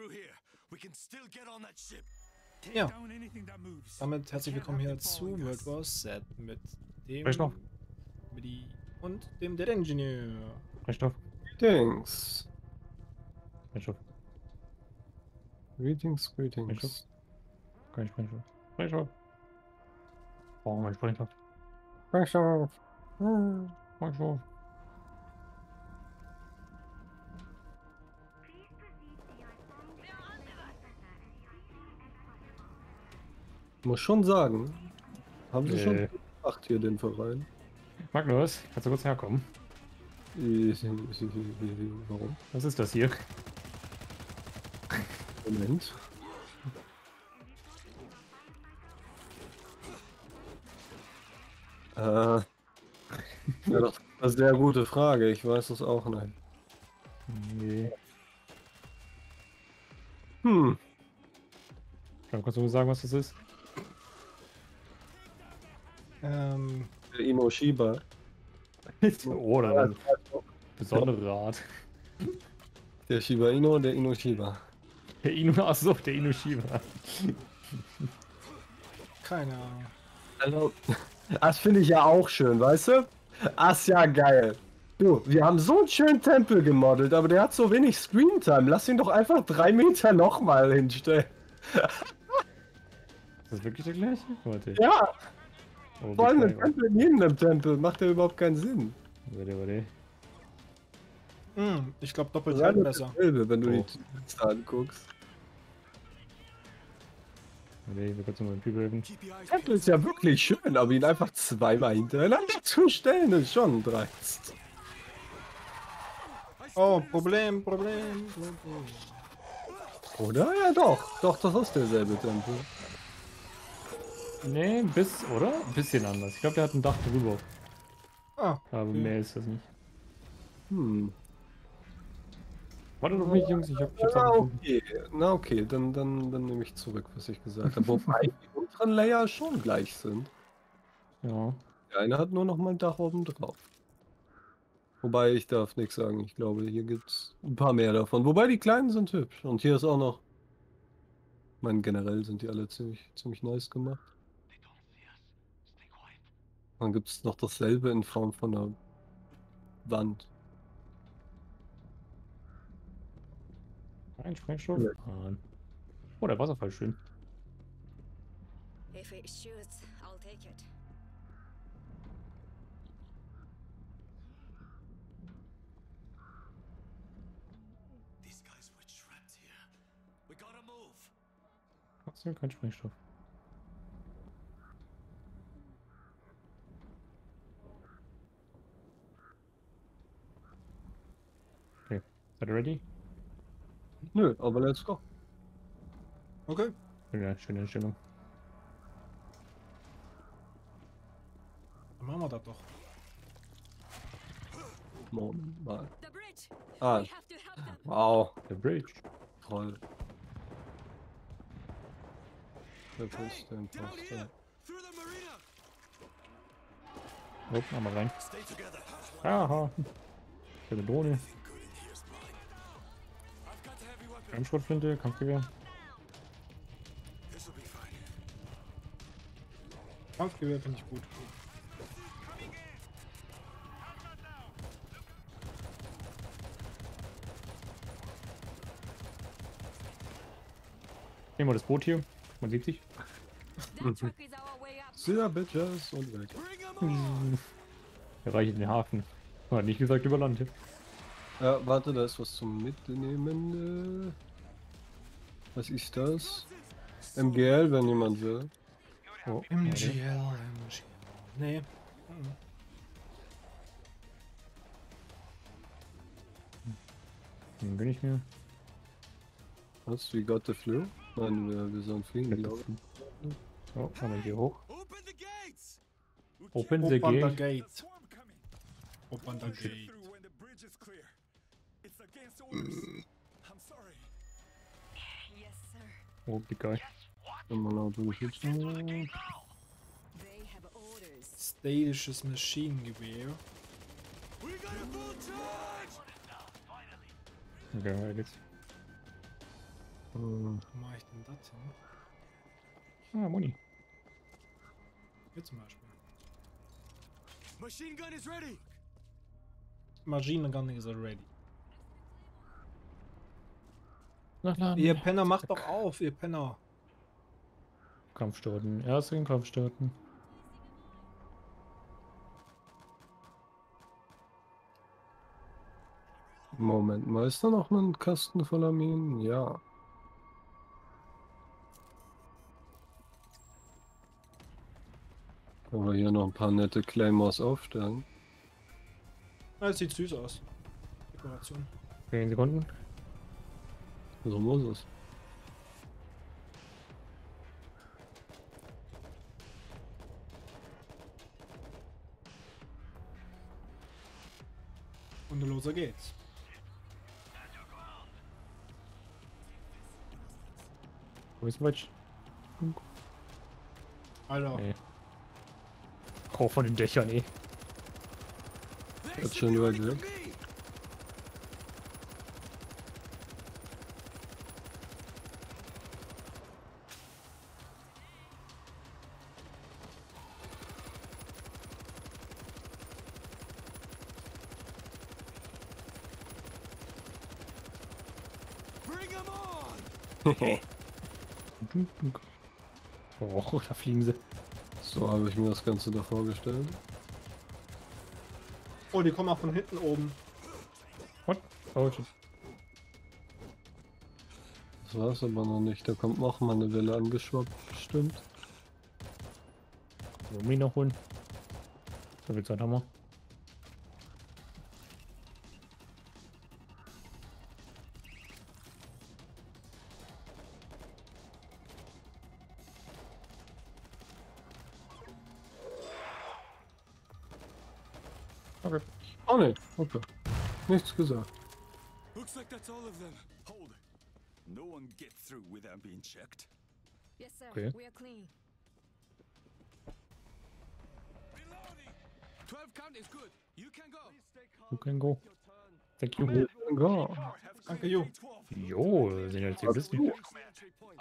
Ja, damit herzlich willkommen hier zu World War Z mit dem Rechnung. Midi und dem Dead Engineer. Rechnung. Greetings. Rechnung. Greetings, Rechnung. greetings. Kann ich Rechnung. Rechnung. Oh, mein Rechnung. Rechnung. Rechnung. Muss schon sagen, haben sie schon gemacht hier den Verein. Magnus, kannst du kurz herkommen? Warum? Was ist das hier? Moment. Ja, das ist eine sehr gute Frage. Ich weiß es auch nicht. Nee. Kannst du mir sagen, was das ist? Der Ino Shiba. Oh, oder ein besondere Art. Der Shiba Inu und der Ino Shiba. Der Inu, achso, der Inu Shiba. Keine Ahnung. Also, das finde ich ja auch schön, weißt du? Das ist ja geil. Du, wir haben so einen schönen Tempel gemodelt, aber der hat so wenig Screentime. Lass ihn doch einfach 3 Meter nochmal hinstellen. Ist das wirklich der gleiche? Warte. Ja, Oh, vor allem okay. ein Tempel neben dem Tempel. Macht ja überhaupt keinen Sinn. Warte. Ich glaube doppelt Das halt ist besser. dasselbe, wenn du Oh. die Liste anguckst. Warte, wir können mal den Typ helfen. Der Tempel ist ja wirklich schön, aber ihn einfach zweimal hintereinander zu stellen, ist schon dreist. Oh, Problem. Oder? Ja, doch. Doch, das ist derselbe Tempel. Nee, oder? Ein bisschen anders. Ich glaube, der hat ein Dach drüber. Ah, Aber mehr ist das nicht. Warte doch mich, Jungs, ich hab Na okay, dann nehme ich zurück, was ich gesagt habe. Wobei die unteren Layer schon gleich sind. Ja. Der eine hat nur noch mal ein Dach oben drauf. Wobei, ich darf nichts sagen. Ich glaube, hier gibt es ein paar mehr davon. Wobei, die kleinen sind hübsch. Und hier ist auch noch... Ich meine, generell sind die alle ziemlich nice gemacht. Dann gibt es noch dasselbe in Form von einer Wand. Ein Sprengstoff. Oh, der Wasserfall schön. If it shoots, I'll take it. These guys were trapped here. We gotta move. Trotzdem kein Sprengstoff. Okay, seid ihr ready? Nö, aber let's go. okay. Ja, schöne Stimmung. Dann machen wir das doch. Moment mal. The bridge! Ah, We have to help them! wow. Der Bridge. Toll. Das ist der Imposter. Through the marina. Oh, mal rein. Stay together. Aha. Schöne Drohne. Nothing good in here's mine. I've got a heavy weapon. Kampfschrotflinte, Kampfgewehr. This'll be fine. Kampfgewehr finde ich gut. Nehmen wir das Boot hier. Man sieht sich. That truck is our way up! Sehr Bitches und weg. Bring 'em on. Erreiche den Hafen. Hat nicht gesagt über Land. Ja, warte, da ist was zum Mitnehmen. Was ist das? MGL, wenn jemand will. Oh, MGL. Nee. Den gönn ich mir. Was? We got the flu? Nein, wir sollen fliegen, glaube ich. Oh, haben wir hier hoch. Open the gates. Open the Open the gate. gate. Swarm coming. Open the gate. Through when the bridge is clear. It's against orders. I'm sorry. Yes, sir. Oh, die geil. Mal laut durchsitzen. They have orders. Statisches Maschinengewehr. We got a full charge. Geil jetzt. Wo mache ich denn das hin? Ah, Muni. Hier zum Beispiel. Machine gun is ready. Machine Gun is already. Nachladen. Ihr Penner, macht doch auf, ihr Penner. Kampf starten. Erst den Kampf starten. Moment mal, ist da noch ein Kasten voller Minen? Ja. Können wir hier noch ein paar nette Claymores aufstellen? Das sieht süß aus. Dekoration. 10 Sekunden. So muss es. Und loser geht's. Wo ist Match? Alter. Nee. Oh, von den Dächern, ey. Jetzt schön weit weg. Bring him on. Oh, da fliegen sie. So habe ich mir das Ganze da vorgestellt. Oh, die kommen auch von hinten oben. What? Oh, shit. Das war's aber noch nicht. Da kommt noch mal eine Welle angeschwappt, bestimmt. Mumi noch holen. So viel Zeit haben wir. Okay. Oh ne, okay. Nichts gesagt. Looks like that's all of them. Hold. No one gets through without being checked. Yes, sir. Okay. We are clean. Reloading. 12 count is good. You can go. You can go. Thank you. Ja. Danke, Jo. Jo, sind jetzt hier Disney. Entry point.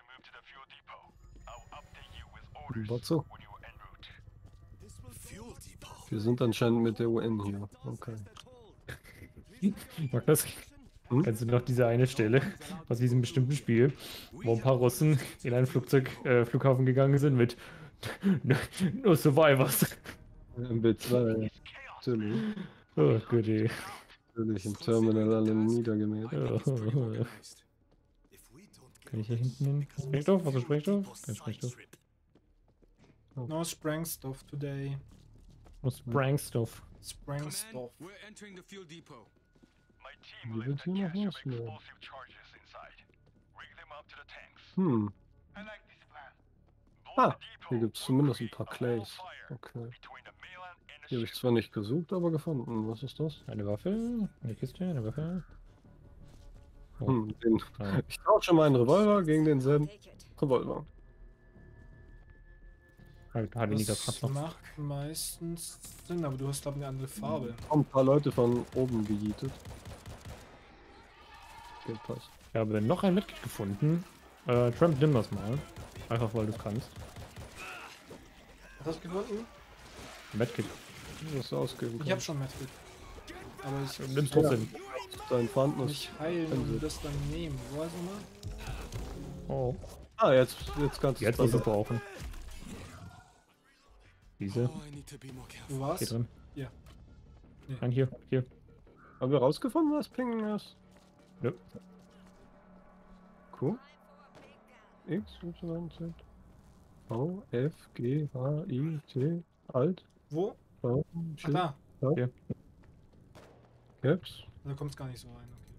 Was so? This will fuel depot. Wir sind anscheinend mit der UN hier. Okay. Magnus, Hm? kennst du noch diese eine Stelle aus diesem bestimmten Spiel, wo ein paar Russen in einen Flughafen gegangen sind mit nur Survivors? Im B2. Natürlich. Oh, gut, ey. Natürlich im Terminal alle niedergemäht. Organized. If we don't get Kann ich hier hinten hin? Sprengstoff? Was ist Sprengstoff? Kein Sprengstoff. No Sprengstoff today. Was Sprengstoff? Sprengstoff. We're entering the fuel depot. Wie wird hier noch was? Ne. Hm. Ah, hier gibt es zumindest ein paar Clays. Okay. Die habe ich zwar nicht gesucht, aber gefunden. Was ist das? Eine Waffe? Eine Kiste? Eine Waffe? Oh. Den, Ah. ich tausche meinen Revolver gegen denselben Take it. Revolver. Halt weniger Das Kraft noch. macht meistens Sinn, aber du hast glaube ich eine andere Farbe. Haben ein paar Leute von oben gejietet. Okay, passt. Ich habe noch ein Medkit gefunden. Tramp, nimm das mal. Einfach weil du es kannst. Was hast du gefunden? Medkit. Was du ausgeben Ich habe kannst. schon Medkit. Aber ich Nimm's trotzdem. Dein vorhandenes. nicht heilen und das dann nehmen. Wo ist mal? Oh. Ah, jetzt kannst du Jetzt musst du es brauchen. Diese. Oh, I need to be more careful. Wo war's? Hier drin. Ja. Nein, hier. Hier. Haben wir rausgefunden, was Pingen ist? Ja. Cool. X, Y, Z. V, F, G, H, I, T, Alt, Wo? V, Ach Shift, da. Hier. Caps. Da kommt es gar nicht so rein. Okay.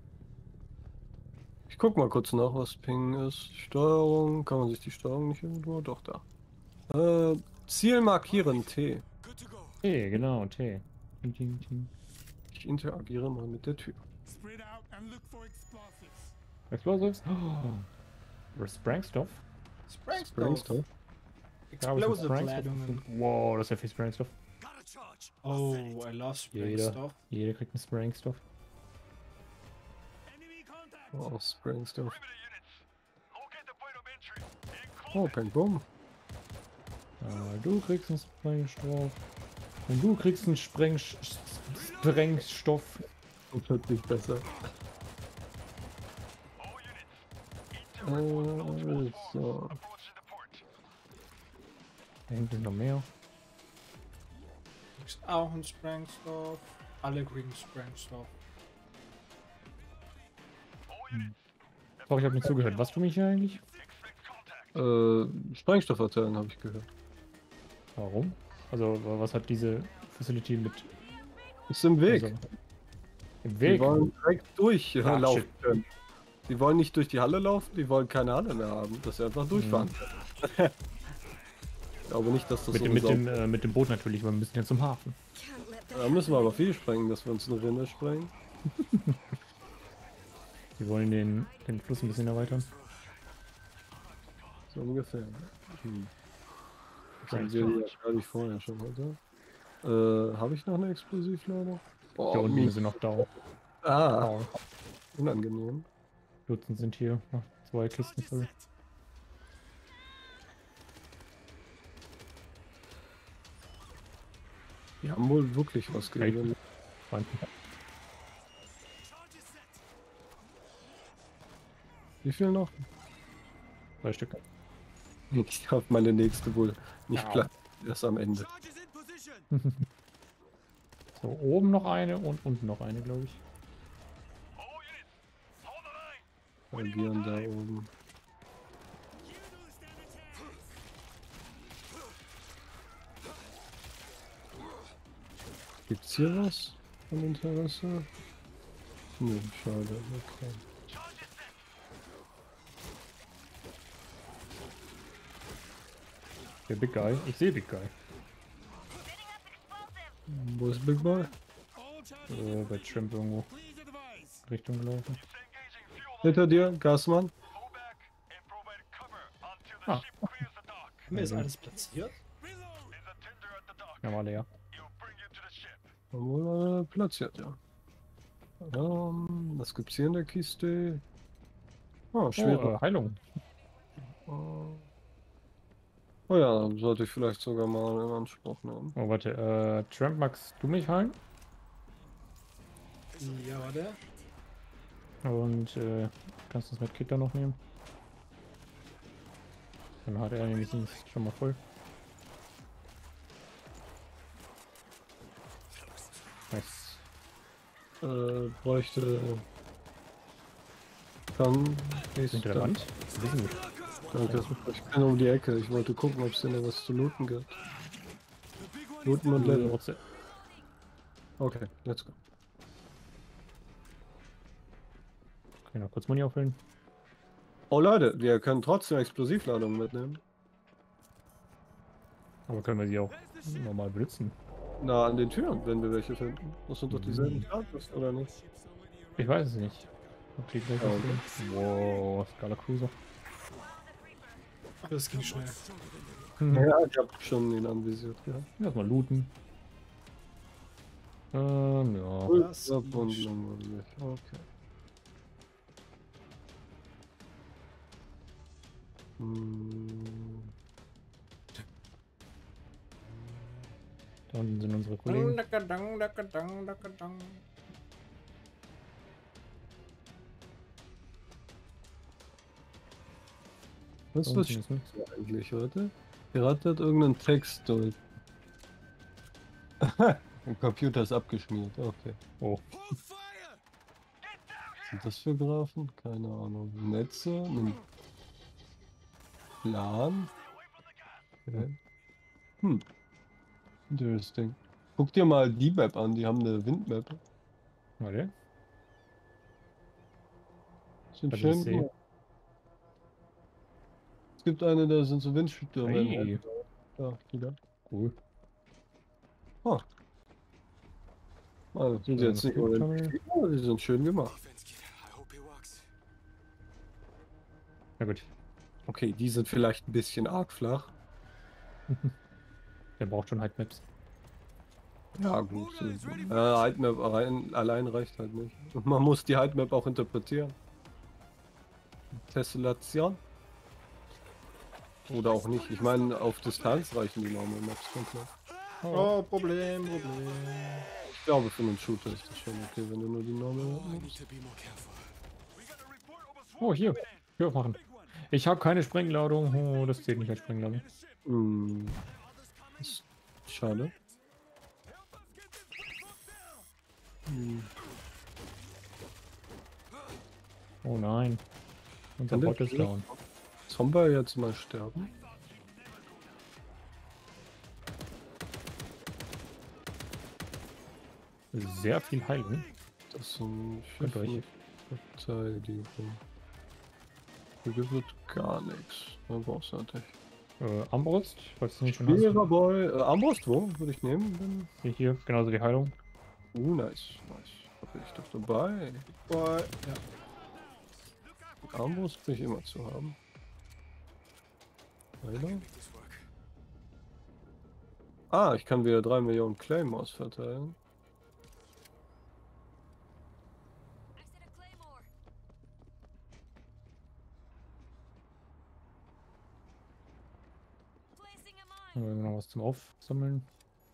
Ich guck mal kurz nach, was Ping ist. Steuerung, kann man sich die Steuerung nicht irgendwo? Doch, da. Ziel markieren, T. Good to go. T, genau, T. Ting, ting, ting. Ich interagiere mal mit der Tür. Spread out and look for explosives. Explosives? Oh. Sprengstoff? Sprengstoff. Sprengstoff. Ja, aber es ist Explosive Sprengstoff. Ladungen. Wow, das ist ja viel Sprengstoff. Got a charge. Oh, I love Jeder. Sprengstoff. Jeder kriegt einen Sprengstoff. Enemy contact. Oh, Sprengstoff. Oh, Peng Boom. Du kriegst einen Sprengstoff. Und du kriegst einen Sprengstoff. Und hört sich besser. So. Da hinten sind noch mehr. Kriegst auch einen Sprengstoff. Alle kriegen Sprengstoff. Sorry, ich habe nicht zugehört. Was tue ich hier eigentlich? Sprengstoff verteilen, habe ich gehört. Warum? Also, was hat diese Facility mit... Ist im Weg. Also, im Die Weg? wollen direkt durch Ah, laufen shit. können. Die wollen nicht durch die Halle laufen, die wollen keine Halle mehr haben, dass sie einfach durchfahren können. Ich glaube nicht, dass das Mit dem Boot natürlich, weil wir müssen ja zum Hafen. Can't let that Da müssen wir aber viel sprengen, dass wir uns eine Rinne sprengen. Wir wollen den Fluss ein bisschen erweitern. So ungefähr. Das haben wir ja gar nicht vorher schon, oder? Habe ich noch eine Explosivladung? Da unten sind noch da. Ah, unangenehm. Dutzend sind hier. Noch 2 Kisten voll. Die haben wohl wirklich was gegeben. Feinden. Wie viel noch? 2 Stück. Ich habe meine nächste wohl nicht Ja. platt. Erst am Ende. Charges in position. So, oben noch eine und unten noch eine, glaube ich. Agieren da oben. Gibt's hier was von Interesse? Nö, schade. Okay. Der Big Guy. Ich sehe Big Guy. Wo ist Big Boy? All charges Bei Tramp irgendwo please advise. Richtung gelaufen. Hinter dir, Gasmann. Ah, Haben wir jetzt alles platziert? ja, war leer. Wohl platziert, ja. Was gibt's hier in der Kiste? Oh, schwere. Heilung. Oh ja, sollte ich vielleicht sogar mal in Anspruch nehmen. Oh, warte. Tramp, magst du mich heilen? Ja, warte. Und kannst du das mit Kit da noch nehmen? Dann hat er nämlich schon mal voll. Nice. Bräuchte. Kann ich. Hinter der Wand? Wissen wir. Danke. Ich bin um die Ecke. Ich wollte gucken, ob es denn da was zu looten gibt. Looten und Level. Okay, let's go. Okay, noch kurz Muni auffüllen. Oh Leute, wir können trotzdem Explosivladungen mitnehmen. Aber können wir sie auch normal benutzen? Na, an den Türen, wenn wir welche finden. Das sind doch dieselben Status, oder nicht? Ich weiß es nicht. Okay, gleich Oh, aufnehmen. Wow, Scala Cruiser. Das ging schnell. Ja, ich hab schon ihn anvisiert, ja. Erstmal looten. Ja. Das Ja, ging und schnell. langweilig. Okay. Hm. Da unten sind unsere Kollegen. Dang, dang, dang, dang. Was Da ist das unten ist nichts. eigentlich heute? Pirat hat irgendeinen Text durch. Der Computer ist abgeschmiert, okay. Oh, Hold fire. Was sind das für Graphen? Keine Ahnung. Netze? Ein Plan? Okay. Interesting. Guck dir mal die Map an, die haben eine Windmap. warte. Sind Was ich schön sehe. gemacht. Es gibt eine, da sind so Windstürme. Hey. Ja, wieder. Cool. Also, sind sie jetzt nicht unbedingt, aber die sind schön gemacht. Defense kit. I hope it works. Na gut. Okay, die sind vielleicht ein bisschen arg flach. Der braucht schon Heightmaps. Ja, gut. Heightmap allein reicht halt nicht. Und man muss die Heightmap auch interpretieren. Tessellation. Oder auch nicht. Ich meine, auf Distanz reichen die Normal Maps komplett. Oh, Problem. Ich glaube, für einen Shooter ist das schon okay, wenn du nur die Normal Map I need nimmst. to be more careful. Oh, hier. Hier aufmachen. Ich habe keine Sprengladung. Oh, das zählt nicht als Sprengladung. Hm. Ist schade. Hm. Oh nein. Unser Kann der Bot ist down. Zombie jetzt mal sterben? Sehr viel Heilung. Das sind Könnt ihr euch- Verteidigung. Hier wird gar nichts. Da brauchst du natürlich. Armbrust, falls du nicht schon hast. Schwerer Boy. Armbrust, wo? Würde ich nehmen? Hier, genauso die Heilung. Nice. Da bin ich doch dabei. Boah, ja. Armbrust bin ich immer zu haben. Heiler? This work. Ah, ich kann wieder 3 Millionen Claymores verteilen. I set a claymore. Placing a mine. Noch was zum Aufsammeln.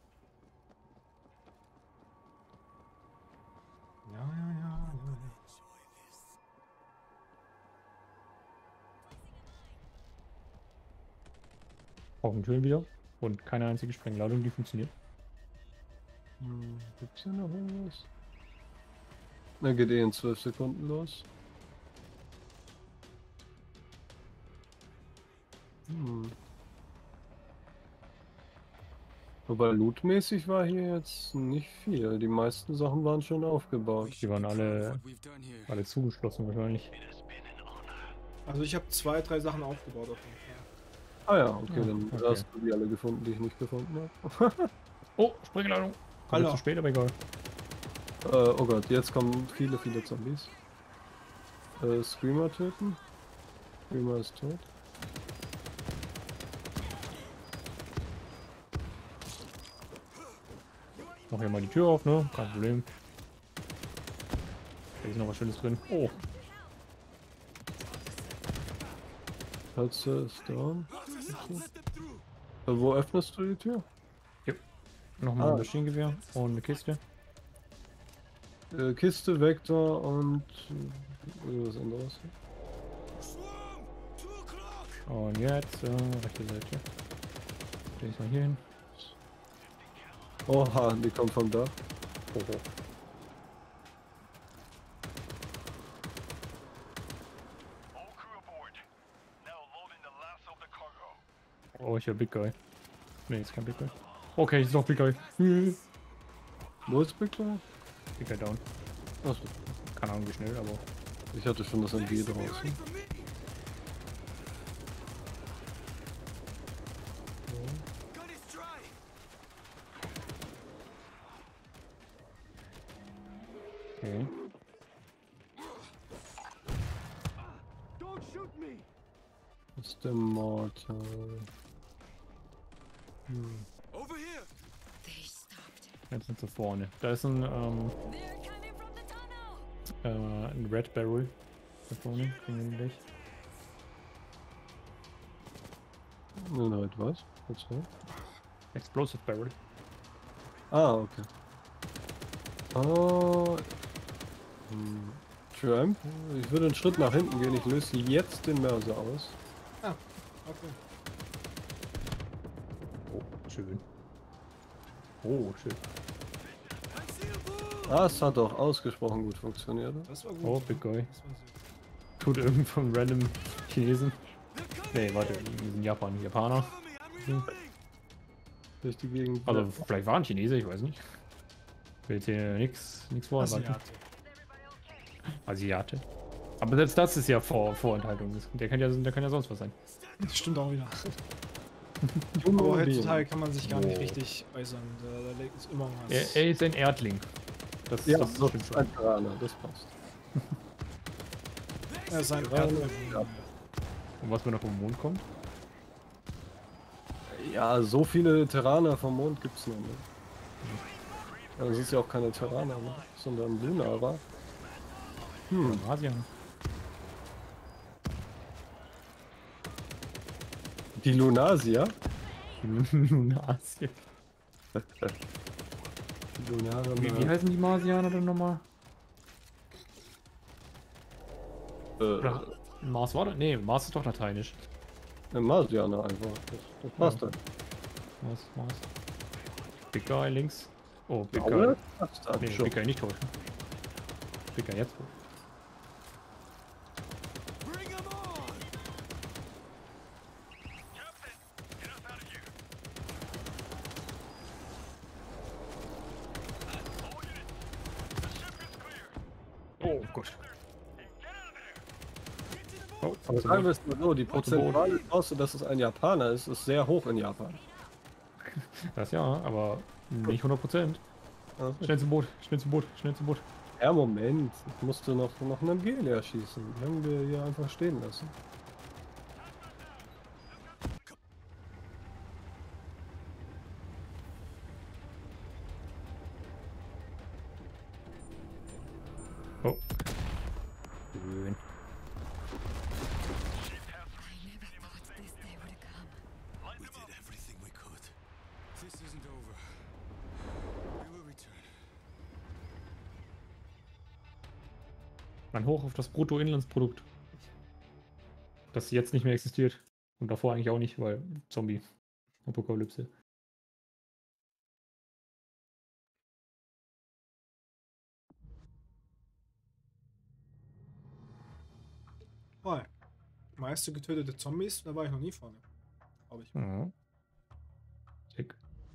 Ja. Brauchen Türen wieder. Und keine einzige Sprengladung, die funktioniert. Gibt's hier noch irgendwas? Na, geht eh in 12 Sekunden los. Wobei lootmäßig war hier jetzt nicht viel. Die meisten Sachen waren schon aufgebaut. Die waren alle, What we've done here. alle zugeschlossen wahrscheinlich. Also ich habe 2, 3 Sachen aufgebaut auf jeden Fall. Ah ja, okay, dann okay. hast du die alle gefunden, die ich nicht gefunden habe. Oh, Sprengladung. Kommt Alter. zu spät, aber egal. Oh Gott, jetzt kommen viele Zombies. Screamer töten. Screamer ist tot. Mach hier mal die Tür auf, ne? Kein Problem. Da ist noch was Schönes drin. Oh, Katze ist down. Wo öffnest du die Tür? nochmal ein Ah. Maschinengewehr und eine Kiste. Kiste, Vektor und was anderes. Swarm! 2 o'clock! Und jetzt, rechte Seite. Stell ich mal hier hin. Oha, die kommt vom Dach. Oh, oh. Oh, ich hab Big Guy. Ne, ist kein Big Guy. Okay, ist doch Big Guy. Wo ist Victor? Big Guy down. Achso, Keine Ahnung wie schnell, aber. ich hatte schon das MG draußen. Gun is dry! Okay. Don't shoot me! Das ist der Mortal. Over here! They stopped. Jetzt sind sie vorne. Da ist ein, They're coming from the tunnel. ein Red Barrel. Da vorne. Kriegen wir gleich. Nein, halt was? Was war? Explosive Barrel. Ah, okay. Oh. Tramp, ich würde einen Schritt nach hinten gehen. Ich löse jetzt den Mörser aus. Okay. Oh, schön. Oh, schön. Das hat doch ausgesprochen gut funktioniert. Das war gut. Oh, Big Guy. Das war sehr Tut irgend von random Chinesen. Nee, warte, die sind Japaner. Durch die Gegend. Also, vielleicht waren Chinese, ich weiß nicht. Ich will jetzt hier nichts vorenthalten. Asiate. Aber selbst das ist ja Vorenthaltung. Der kann ja sonst was sein. Das stimmt auch wieder. Junge Aber Bienen. heutzutage kann man sich gar nicht Oh. richtig äußern. Da liegt es immer was. Er ist ein Erdling. Das Ja, das das stimmt ist schon. ein Piranha, das passt. Er ist ein Ja, Erdling. ja. Und was, wenn er vom Mond kommt? Ja, so viele Terraner vom Mond gibt's noch nicht. Ja, das ist ja auch keine Terraner, ne? Sondern Lunara. Von Asien. Die Lunasia? Lunasien. Die Lunare Wie heißen die Marsianer denn nochmal? Oder Mars war das? Nee, Mars ist doch lateinisch. Marsianer einfach. Das passt dann. Mars. Big Guy links. Oh, Big Aber Guy. das passt dann Nee, schon. Big Guy nicht täuschen. Big Guy jetzt. Bring 'em on! Oh Gott. Oh, Aber sagen wir es mal so, die prozentuale Chance, dass es ein Japaner ist, ist sehr hoch in Japan. das ja, aber nicht 100%. Also, Schnell zum Boot, schnell zum Boot, schnell zum Boot. ja, Moment. Ich musste noch einen MG leer schießen. Die haben wir hier einfach stehen lassen. Oh. Schön. We did everything we could. This isn't over. We will return. Ein Hoch auf das Bruttoinlandsprodukt. Das jetzt nicht mehr existiert. Und davor eigentlich auch nicht, weil Zombie-Apokalypse. Oh, meiste getötete Zombies, da war ich noch nie vorne. Glaube ich. Ja. Sick.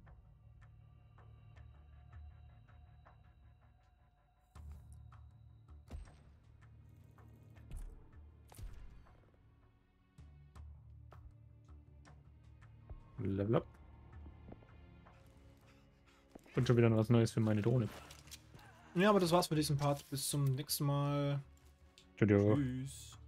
Level up. Und schon wieder noch was Neues für meine Drohne. Ja, aber das war's mit diesem Part. Bis zum nächsten Mal. Tschüss. Tschüss.